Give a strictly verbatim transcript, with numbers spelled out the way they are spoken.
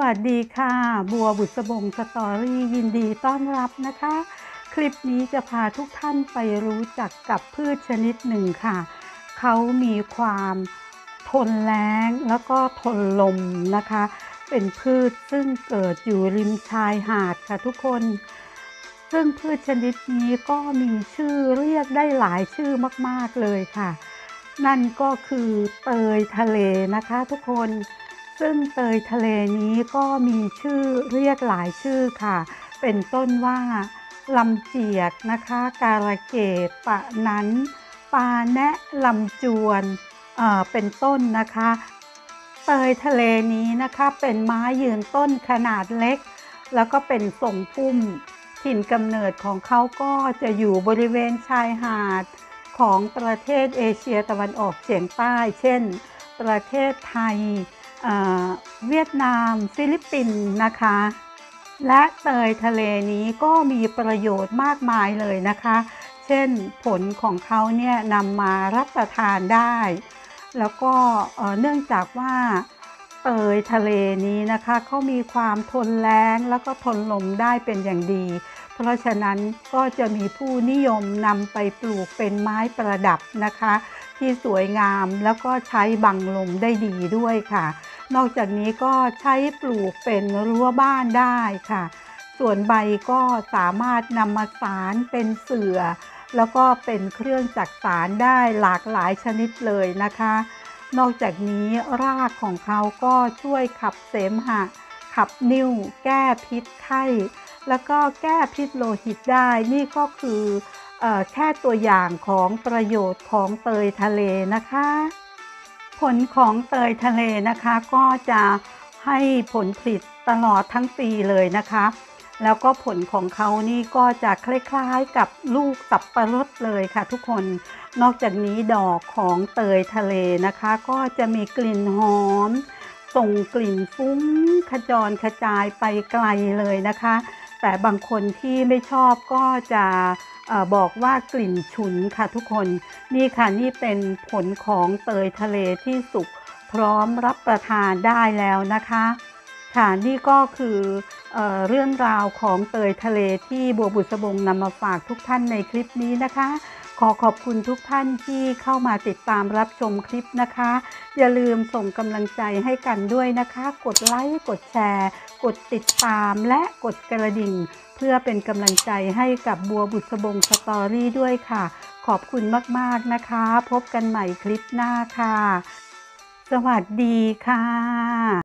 วัสดีค่ะบัวบุษบงสตอรี่ยินดีต้อนรับนะคะคลิปนี้จะพาทุกท่านไปรู้จักกับพืชชนิดหนึ่งค่ะเขามีความทนแล้งแล้วก็ทนลมนะคะเป็นพืชซึ่งเกิดอยู่ริมชายหาดค่ะทุกคนซึ่งพืชชนิดนี้ก็มีชื่อเรียกได้หลายชื่อมากๆเลยค่ะนั่นก็คือเตยทะเลนะคะทุกคนซึ่งเตยทะเลนี้ก็มีชื่อเรียกหลายชื่อค่ะเป็นต้นว่าลำเจียกนะคะการะเกดปะนั้นปาแนะลำจวนเอ่อเป็นต้นนะคะเตยทะเลนี้นะคะเป็นไม้ยืนต้นขนาดเล็กแล้วก็เป็นทรงพุ่มถิ่นกำเนิดของเขาก็จะอยู่บริเวณชายหาดของประเทศเอเชียตะวันออกเฉียงใต้เช่นประเทศไทยเวียดนามฟิลิปปินส์นะคะและเตยทะเลนี้ก็มีประโยชน์มากมายเลยนะคะเช่นผลของเขาเนี่ยนำมารับประทานได้แล้วก็เนื่องจากว่าเตยทะเลนี้นะคะเขามีความทนแล้งแล้วก็ทนลมได้เป็นอย่างดีเพราะฉะนั้นก็จะมีผู้นิยมนำไปปลูกเป็นไม้ประดับนะคะที่สวยงามแล้วก็ใช้บังลมได้ดีด้วยค่ะนอกจากนี้ก็ใช้ปลูกเป็นรั้วบ้านได้ค่ะส่วนใบก็สามารถนำมาสารเป็นเสื่อแล้วก็เป็นเครื่องจักสานได้หลากหลายชนิดเลยนะคะนอกจากนี้รากของเขาก็ช่วยขับเสมหะขับนิ่วแก้พิษไข้แล้วก็แก้พิษโลหิตได้นี่ก็คือเอ่อแค่ตัวอย่างของประโยชน์ของเตยทะเลนะคะผลของเตยทะเลนะคะก็จะให้ผลผลิตตลอดทั้งปีเลยนะคะแล้วก็ผลของเขานี่ก็จะคล้ายๆกับลูกสับปะรดเลยค่ะทุกคนนอกจากนี้ดอกของเตยทะเลนะคะก็จะมีกลิ่นหอมส่งกลิ่นฟุ้งขจรกระจายไปไกลเลยนะคะแต่บางคนที่ไม่ชอบก็จะเอ่อบอกว่ากลิ่นฉุนค่ะทุกคนนี่ค่ะนี่เป็นผลของเตยทะเลที่สุกพร้อมรับประทานได้แล้วนะคะค่ะนี่ก็คือเอ่อเรื่องราวของเตยทะเลที่บัวบุษบงนำมาฝากทุกท่านในคลิปนี้นะคะขอขอบคุณทุกท่านที่เข้ามาติดตามรับชมคลิปนะคะอย่าลืมส่งกำลังใจให้กันด้วยนะคะกดไลค์กดแชร์กดติดตามและกดกระดิ่งเพื่อเป็นกำลังใจให้กับบัวบุษบงสตอรี่ด้วยค่ะขอบคุณมากๆนะคะพบกันใหม่คลิปหน้าค่ะสวัสดีค่ะ